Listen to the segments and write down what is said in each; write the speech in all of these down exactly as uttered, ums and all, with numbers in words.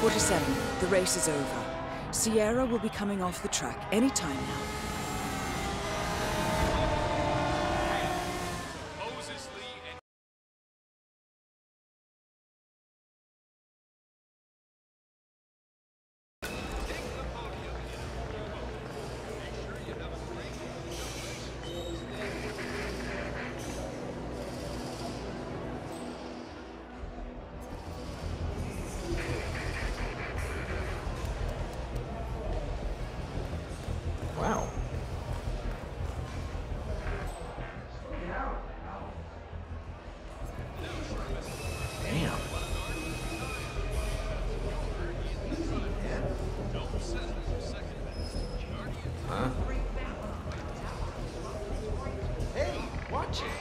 forty-seven, the race is over. Sierra will be coming off the track any time now. Wow. Damn. Huh? Hey, watch it.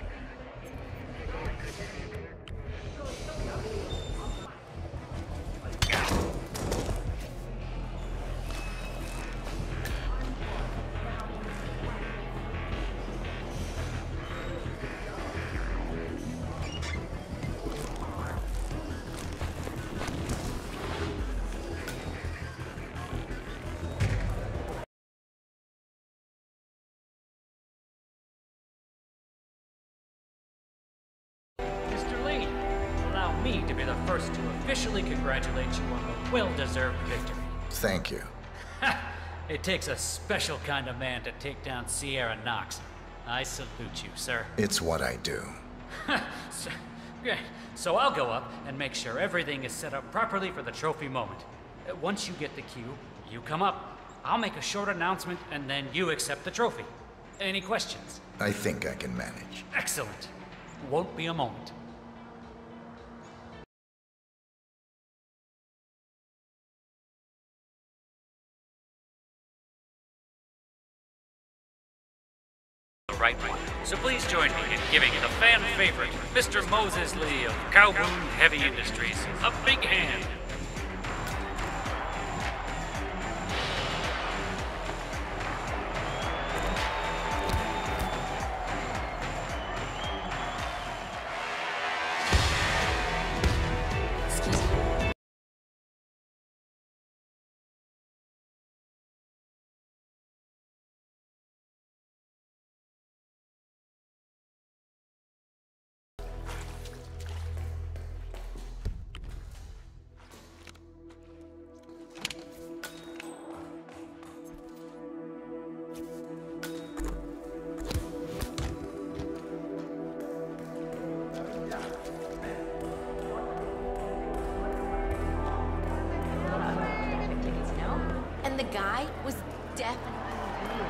Me to be the first to officially congratulate you on the well-deserved victory. Thank you. It takes a special kind of man to take down Sierra Knox. I salute you, sir. It's what I do. so, great. So I'll go up and make sure everything is set up properly for the trophy moment. Once you get the cue, you come up. I'll make a short announcement and then you accept the trophy. Any questions? I think I can manage. Excellent. Won't be a moment. Right one. So please join me in giving the fan favorite, Mister Moses Lee of Calhoun Heavy Industries, a big hand. And the guy was definitely real.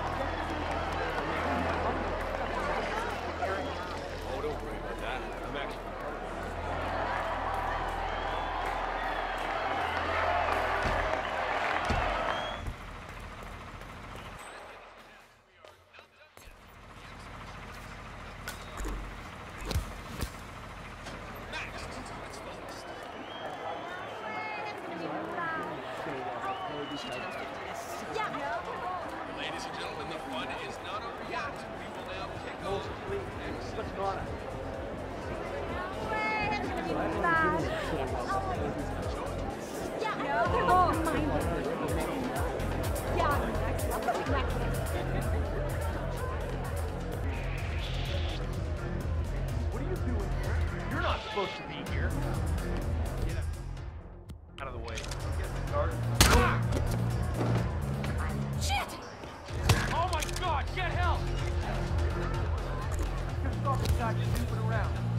Oh, don't worry about that. I'm actually... Ladies and gentlemen, the fun is not over yet. We will now kick off. What's going on? What are you doing here? You're not supposed to be here. Get out of the way. Get the card. Ah! Shit! Oh my God! Get help! Just stop this guy just moving around.